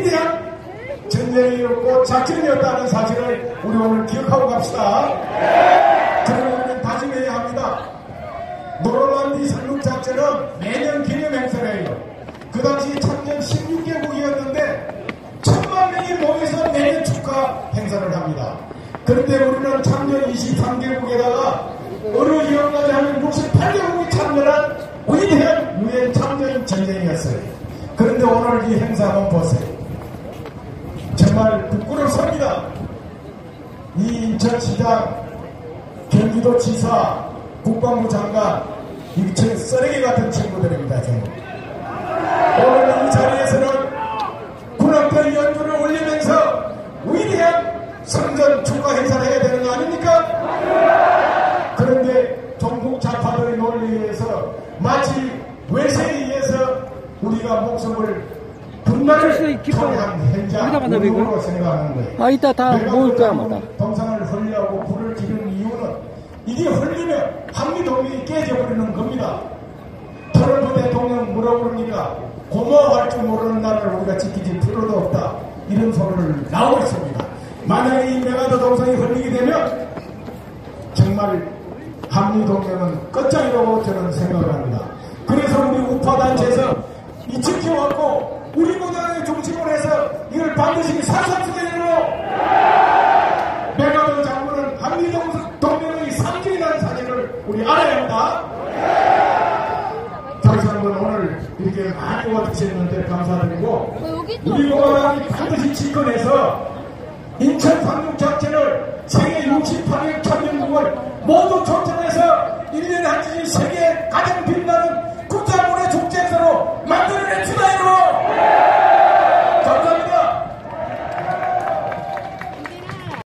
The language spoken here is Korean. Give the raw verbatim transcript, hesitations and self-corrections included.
위대한 전쟁이었고 작전이었다는 사실을 우리 오늘 기억하고 갑시다. 그러면 우리는 다짐해야 합니다. 노르만디 상륙작전은 매년 기념 행사예요. 그 당시 참전 십육 개국이었는데 천만 명이 모여서 매년 축하 행사를 합니다. 그런데 우리는 참전 이십삼 개국에다가 어느 지역까지 하면 육십팔 개국이 참전한 위대한 유엔 참전 전쟁이었어요. 그런데 오늘 이 행사 한번 보세요. 정말 부끄럽습니다. 이 인천시장, 경기도지사, 국방부 장관, 이 쓰레기 같은 친구들입니다. 지금. 오늘 이 자리에서는 군악대 연주를 올리면서 위대한 선전 축하 행사를 해야 되는 거 아닙니까? 그런데 종북 좌파들의 논리에 의해서 마치 외세에 의해서 우리가 목숨을 분단을 초래한 현장 운동으로 생각하는 거예요. 아, 이따 다 모을 거야, 마다. 동상을 헐리하고 불을 지르는 이유는 이게 헐리면 한미동맹이 깨져버리는 겁니다. 트럼프 대통령 뭐라고 그럽니까? 고마워할 줄 모르는 나라를 우리가 지키지 필요도 없다. 이런 소리를 나오고 있습니다. 만약에 이 메가더 동상이 헐리게 되면 정말 한미동맹은 끝장이라고 저는 생각을 합니다. 그래서 우리 우파단체에서 이 지켜왔고 우리 모당의 중심으로 해서 이걸 반드시 사삼수계로 메가더 장군은 한미동맹의 상징이라는 사실을 우리 알아야 한다. 다시 한번 오늘 이렇게 많이 와주셨는데 감사드리고 우리 모당이 반드시 집권해서 인천 상륙작전을 세계 육십팔 개 참전국을 모두 초청해서 일 년에 한 번씩 세계 가장 빛나는 국제문화 축제에서 만들어